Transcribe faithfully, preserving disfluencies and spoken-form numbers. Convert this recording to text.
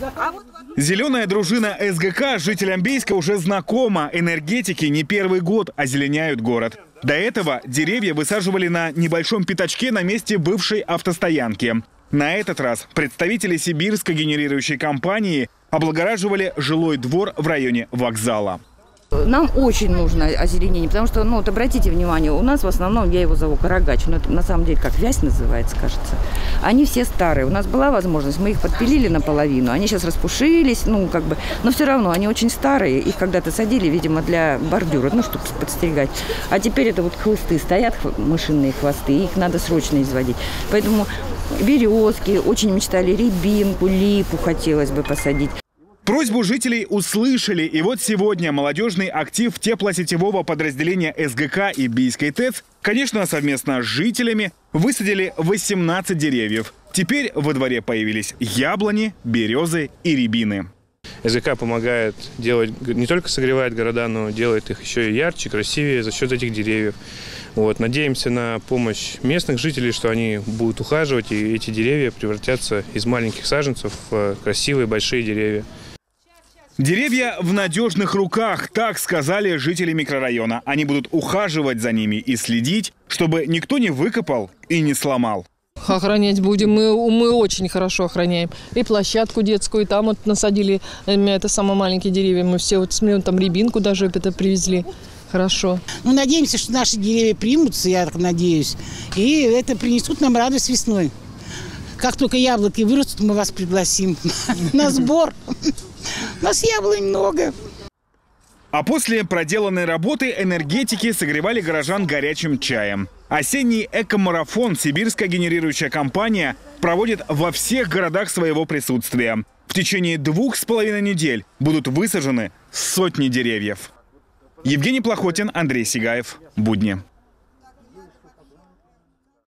Зеленая дружина эс гэ ка жителям Бийска уже знакома. Энергетики не первый год озеленяют город. До этого деревья высаживали на небольшом пятачке на месте бывшей автостоянки. На этот раз представители сибирской генерирующей компании облагораживали жилой двор в районе вокзала. Нам очень нужно озеленение, потому что, ну вот обратите внимание, у нас в основном, я его зову карагач, но это на самом деле как вязь называется, кажется. Они все старые. У нас была возможность, мы их подпилили наполовину, они сейчас распушились, ну как бы, но все равно они очень старые. Их когда-то садили, видимо, для бордюра, ну чтобы подстерегать. А теперь это вот хвосты стоят, мышиные хвосты, их надо срочно изводить. Поэтому березки, очень мечтали рябинку, липу хотелось бы посадить. Просьбу жителей услышали, и вот сегодня молодежный актив теплосетевого подразделения эс гэ ка и Бийской ТЭЦ, конечно, совместно с жителями, высадили восемнадцать деревьев. Теперь во дворе появились яблони, березы и рябины. эс гэ ка помогает делать, не только согревает города, но делает их еще и ярче, красивее за счет этих деревьев. Вот, надеемся на помощь местных жителей, что они будут ухаживать, и эти деревья превратятся из маленьких саженцев в красивые большие деревья. Деревья в надежных руках, так сказали жители микрорайона. Они будут ухаживать за ними и следить, чтобы никто не выкопал и не сломал. Охранять будем. Мы, мы очень хорошо охраняем. И площадку детскую, и там вот насадили, это самые маленькие деревья. Мы все вот смотрим, там рябинку даже это привезли. Хорошо. Мы надеемся, что наши деревья примутся, я так надеюсь. И это принесут нам радость весной. Как только яблоки вырастут, мы вас пригласим на сбор. У нас яблонь много. А после проделанной работы энергетики согревали горожан горячим чаем. Осенний экомарафон сибирская генерирующая компания проводит во всех городах своего присутствия. В течение двух с половиной недель будут высажены сотни деревьев. Евгений Плохотин, Андрей Сигаев. Будни.